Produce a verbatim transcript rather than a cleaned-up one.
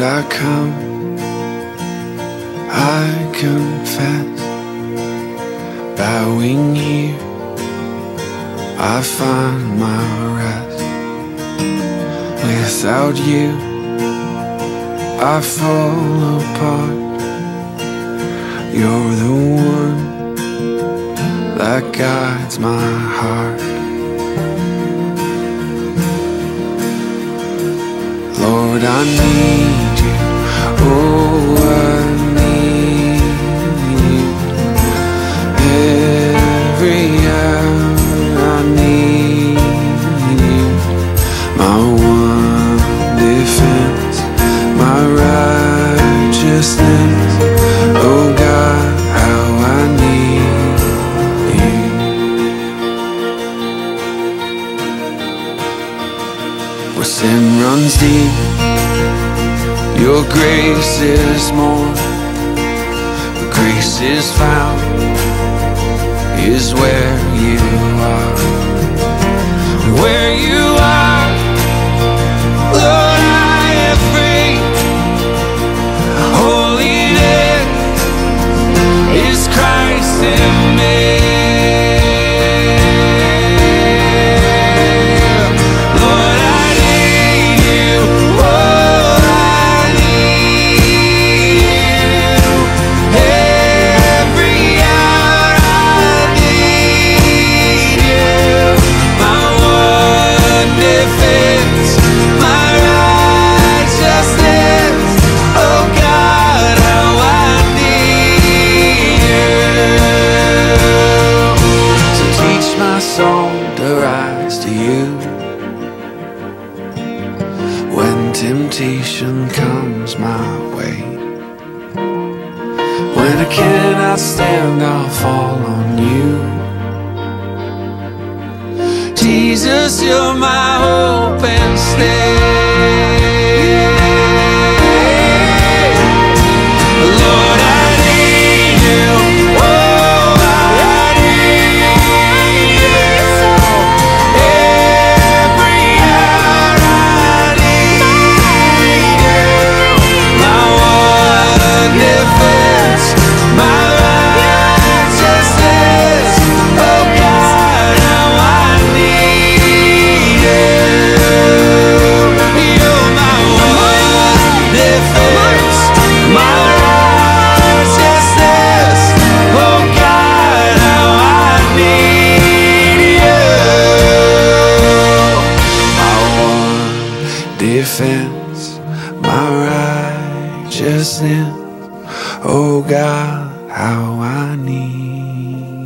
I come, I confess, bowing here I find my rest. Without you I fall apart. You're the one that guides my heart. Lord, I need you, oh I need you. Every hour I need you. My one defense, my righteousness, oh God, how I need you. Where sin runs deep, your grace is more. Where grace is found is where you are. Where you are, Lord, I am free. Holiness is Christ in me. Lord, I need you. Oh, I need you. Every hour I need you. My one defense, my righteousness, oh God, how I need you. So teach my soul to rise to you. When temptation comes my way, when I cannot stand, I'll fall on you. Jesus, you're my hope and stay. Lord, I need you. Oh, I need you. Every hour I need you. My one defense, my righteousness, oh God, how I need you. You're my one defense, my righteousness, oh God, how I need you. My one defense, my righteousness, oh God, how I need